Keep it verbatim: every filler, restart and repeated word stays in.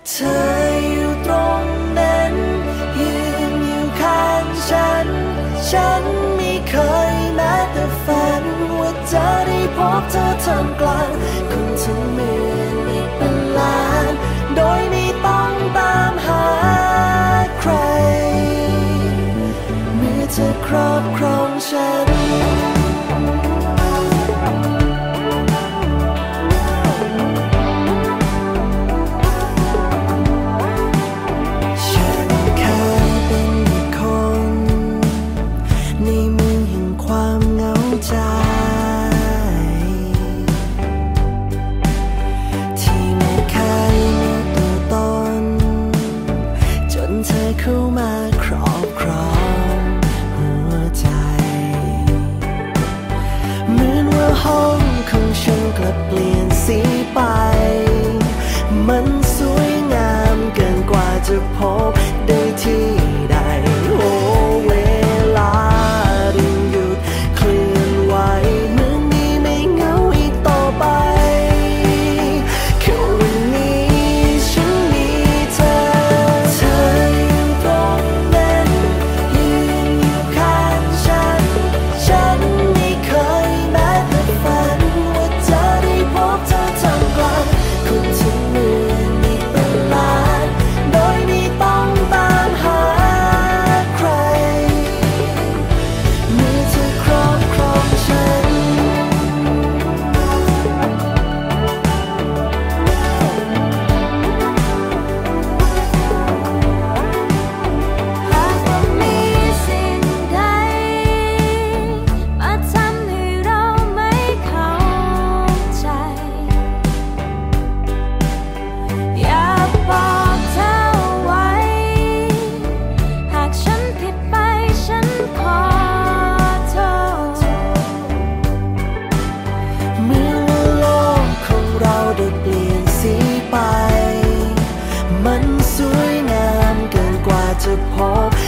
เธออยู่ตรงนั้นยืนอยู่ข้างฉันฉันไม่เคยแม้แต่ฝันว่าจะได้พบเธอท่ามกลางคนทั้งหมื่นอีกเป็นล้านโดยไม่ต้องตามหาใครเมื่อเธอครอบครองฉันเข้ามาครอบครองหัวใจเหมือนว่าห้องของฉันกลับเปลี่ยนสีไปมันสวยงามเกินกว่าจะพบได้ที่ใดโอ้เวลาดึงหยุดเคลื่อนไหวเหมือนนี้ไม่เหงาอีกต่อไปแค่วันนี้ฉันมีเธอเธอมันสวยงามเกินกว่าจะพบ